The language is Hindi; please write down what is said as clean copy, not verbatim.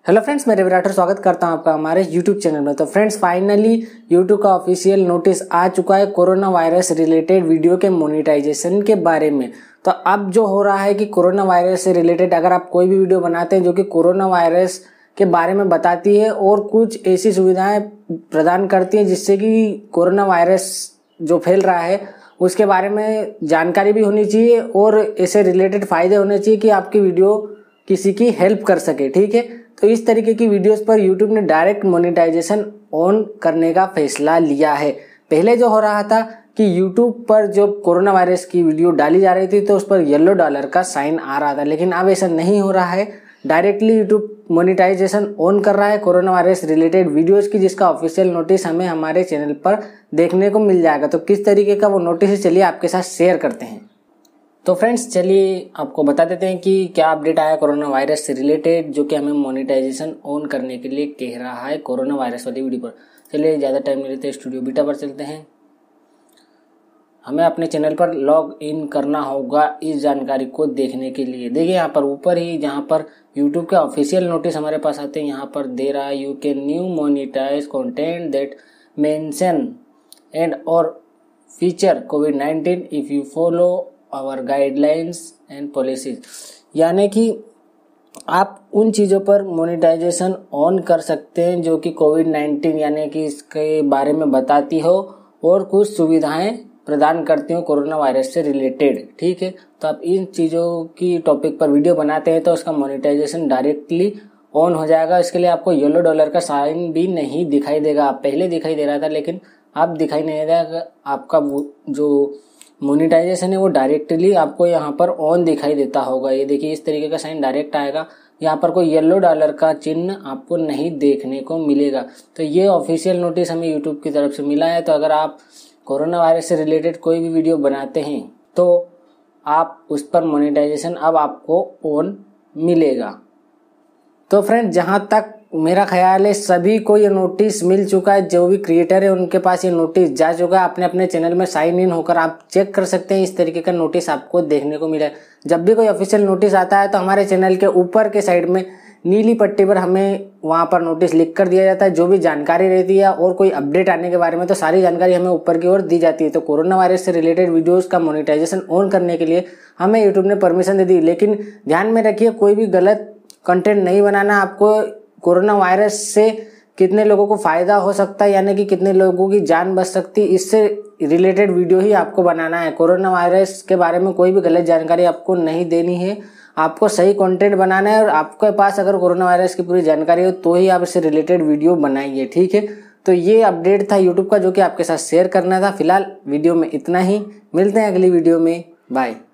हेलो फ्रेंड्स, मैं रवि राठौर स्वागत करता हूं आपका हमारे यूट्यूब चैनल में। तो फ्रेंड्स, फाइनली यूट्यूब का ऑफिशियल नोटिस आ चुका है कोरोना वायरस रिलेटेड वीडियो के मोनेटाइजेशन के बारे में। तो अब जो हो रहा है कि कोरोना वायरस से रिलेटेड अगर आप कोई भी वीडियो बनाते हैं जो कि कोरोना वायरस के बारे में बताती है और कुछ ऐसी सुविधाएं प्रदान करती है जिससे कि कोरोना वायरस जो फैल रहा है उसके बारे में जानकारी भी होनी चाहिए और ऐसे रिलेटेड फायदे होने चाहिए कि आपकी वीडियो किसी की हेल्प कर सके। ठीक है, तो इस तरीके की वीडियोस पर YouTube ने डायरेक्ट मोनेटाइजेशन ऑन करने का फैसला लिया है। पहले जो हो रहा था कि YouTube पर जो कोरोना वायरस की वीडियो डाली जा रही थी तो उस पर येलो डॉलर का साइन आ रहा था, लेकिन अब ऐसा नहीं हो रहा है। डायरेक्टली YouTube मोनेटाइजेशन ऑन कर रहा है कोरोना वायरस रिलेटेड वीडियोस की, जिसका ऑफिशियल नोटिस हमें हमारे चैनल पर देखने को मिल जाएगा। तो किस तरीके का वो नोटिस है, चलिए आपके साथ शेयर करते हैं। तो फ्रेंड्स, चलिए आपको बता देते हैं कि क्या अपडेट आया कोरोना वायरस से रिलेटेड, जो कि हमें मोनेटाइजेशन ऑन करने के लिए कह रहा है कोरोना वायरस वाली वीडियो पर। चलिए ज़्यादा टाइम नहीं लेते, स्टूडियो बीटा पर चलते हैं। हमें अपने चैनल पर लॉग इन करना होगा इस जानकारी को देखने के लिए। देखिए यहाँ पर ऊपर ही जहाँ पर यूट्यूब के ऑफिशियल नोटिस हमारे पास आते हैं, यहाँ पर दे रहा है you can new monetize content that mention and और फीचर कोविड-19 if you follow our guidelines and policies. यानी कि आप उन चीज़ों पर मोनेटाइजेशन ऑन कर सकते हैं जो कि कोविड-19 यानी कि इसके बारे में बताती हो और कुछ सुविधाएं प्रदान करती हो कोरोना वायरस से रिलेटेड। ठीक है, तो आप इन चीज़ों की टॉपिक पर वीडियो बनाते हैं तो उसका मोनेटाइजेशन डायरेक्टली ऑन हो जाएगा। इसके लिए आपको येलो डॉलर का साइन भी नहीं दिखाई देगा। पहले दिखाई दे रहा था लेकिन अब दिखाई नहीं देगा। आपका जो मोनेटाइजेशन है वो डायरेक्टली आपको यहाँ पर ऑन दिखाई देता होगा। ये देखिए, इस तरीके का साइन डायरेक्ट आएगा। यहाँ पर कोई येलो डॉलर का चिन्ह आपको नहीं देखने को मिलेगा। तो ये ऑफिशियल नोटिस हमें यूट्यूब की तरफ से मिला है। तो अगर आप कोरोना वायरस से रिलेटेड कोई भी वीडियो बनाते हैं तो आप उस पर मोनेटाइजेशन अब आपको ऑन मिलेगा। तो फ्रेंड, जहाँ तक मेरा ख्याल है सभी को ये नोटिस मिल चुका है। जो भी क्रिएटर है उनके पास ये नोटिस जा चुका है। अपने अपने चैनल में साइन इन होकर आप चेक कर सकते हैं। इस तरीके का नोटिस आपको देखने को मिला है। जब भी कोई ऑफिशियल नोटिस आता है तो हमारे चैनल के ऊपर के साइड में नीली पट्टी पर हमें वहाँ पर नोटिस लिख कर दिया जाता है। जो भी जानकारी रहती है और कोई अपडेट आने के बारे में तो सारी जानकारी हमें ऊपर की ओर दी जाती है। तो कोरोना वायरस से रिलेटेड वीडियोस का मोनेटाइजेशन ऑन करने के लिए हमें यूट्यूब ने परमिशन दे दी, लेकिन ध्यान में रखिए कोई भी गलत कंटेंट नहीं बनाना। आपको कोरोना वायरस से कितने लोगों को फायदा हो सकता है यानी कि कितने लोगों की जान बच सकती है, इससे रिलेटेड वीडियो ही आपको बनाना है। कोरोना वायरस के बारे में कोई भी गलत जानकारी आपको नहीं देनी है। आपको सही कंटेंट बनाना है और आपके पास अगर कोरोना वायरस की पूरी जानकारी हो तो ही आप इससे रिलेटेड वीडियो बनाइए। ठीक है, तो ये अपडेट था यूट्यूब का जो कि आपके साथ शेयर करना था। फिलहाल वीडियो में इतना ही, मिलते हैं अगली वीडियो में, बाय।